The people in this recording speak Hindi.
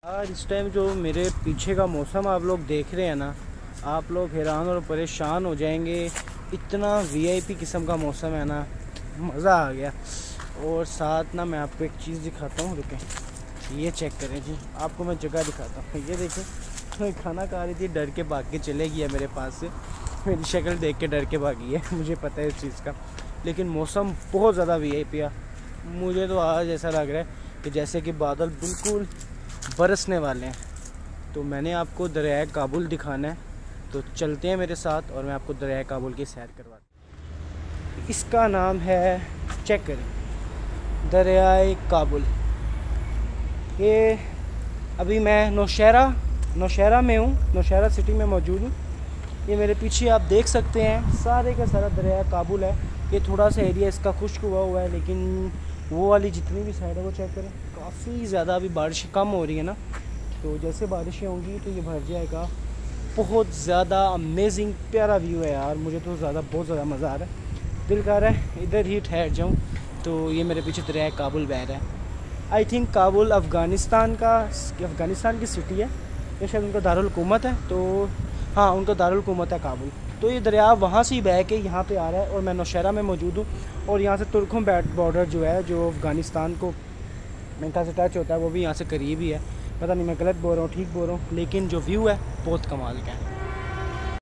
आज इस टाइम जो मेरे पीछे का मौसम आप लोग देख रहे हैं ना, आप लोग हैरान और परेशान हो जाएंगे। इतना वीआईपी किस्म का मौसम है ना, मज़ा आ गया। और साथ ना मैं आपको एक चीज़ दिखाता हूँ, रुकें, ये चेक करें जी, आपको मैं जगह दिखाता हूँ। ये देखें, मैं खाना खा रही थी, डर के भाग के चले गया मेरे पास से, मेरी शक्ल देख के डर के भागी है। मुझे पता है इस चीज़ का, लेकिन मौसम बहुत ज़्यादा वीआईपी है। मुझे तो आज ऐसा लग रहा है कि जैसे कि बादल बिल्कुल बरसने वाले हैं। तो मैंने आपको दरियाए काबुल दिखाना है, तो चलते हैं मेरे साथ और मैं आपको दरियाए काबुल की सैर करवाता हूँ। इसका नाम है, चेक करें, दरियाए काबुल। ये अभी मैं नौशहरा में हूँ, नौशहरा सिटी में मौजूद हूँ। ये मेरे पीछे आप देख सकते हैं, सारे का सारा दरिया काबुल है। ये थोड़ा सा एरिया इसका खुश्क हुआ है, लेकिन वो वाली जितनी भी साइड है वो चेक करें, काफ़ी ज़्यादा अभी बारिश कम हो रही है ना, तो जैसे बारिशें होंगी तो ये भर जाएगा। बहुत ज़्यादा अमेजिंग प्यारा व्यू है यार, मुझे तो बहुत ज़्यादा मज़ा आ रहा है। दिल कर रहा है इधर ही ठहर जाऊँ। तो ये मेरे पीछे दरिया काबुल बह रहा है। आई थिंक काबुल अफ़गानिस्तान की सिटी है, ये शायद उनका दारुल हुकूमत है। तो हाँ, उनका दारुल हुकूमत है काबुल। तो ये दरिया वहाँ से ही बह के यहाँ पे आ रहा है और मैं नौशहरा में मौजूद हूँ। और यहाँ से तुर्कों बॉर्डर जो है, जो अफ़गानिस्तान को मेरे ख्याल से टच होता है, वो भी यहाँ से करीब ही है। पता नहीं मैं गलत बोल रहा हूँ, ठीक बोल रहा हूँ, लेकिन जो व्यू है बहुत कमाल का है।